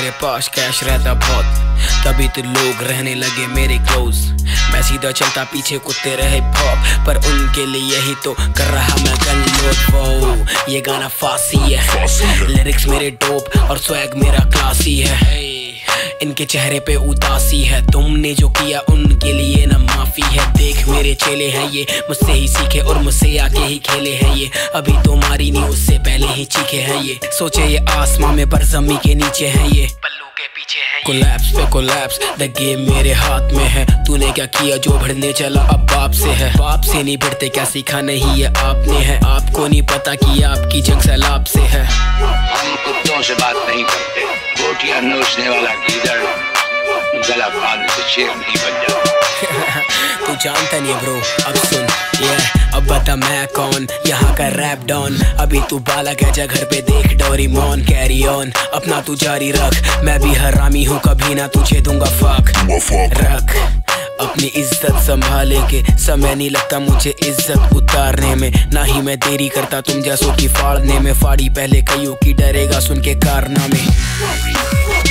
मेरे पास कैश रहता बहुत, तभी तो लोग रहने लगे मेरे क्लोज। मैं सीधा चलता पीछे कुत्ते रहे भौंक, पर उनके लिए ही तो कर रहा मैं गन लोड। वो ये गाना फासी है, लिरिक्स मेरे डोप और स्वैग मेरा क्लासी है। इनके चेहरे पे उदासी है, तुमने जो किया उनके लिए ना माफी है। देख मेरे चेले हैं ये, मुझसे ही सीखे और मुझसे आके ही खेले हैं ये। अभी तो मारी नहीं, उससे पहले ही चीखे हैं ये। सोचे ये आसमां में पर जमी के नीचे हैं ये, पल्लू के पीछे हैं। कोलैप्स पे कोलैप्स, द गेम मेरे हाथ में है। तूने क्या किया जो भिड़ने चला अब बाप से है। बाप से नहीं भिड़ते, क्या सीखा नहीं ये आपने है। आपको नहीं पता कि आपकी जंग सैलाब से है। हम कुत्तों से बात नहीं करते, रोटियां नोचने वाला गीदड़ गला फाड़ने से शेर नहीं बन जाता। तू जानता नहीं ब्रो, अब सुन अब बता मैं कौन, यहाँ का रैप डॉन। अभी तू बालक है, जा घर पे देख डोरेमोन। कैरी ऑन, अपना तू जारी रख, मैं भी हरामी हूँ, कभी ना तुझे दूंगा फक। रख अपनी इज्जत संभाले के, समय नहीं लगता मुझे इज्जत उतारने में। ना ही मैं देरी करता तुम जैसों की फाड़ने में। फाड़ी पहले कईयों की, डरेगा सुन के कारनामे।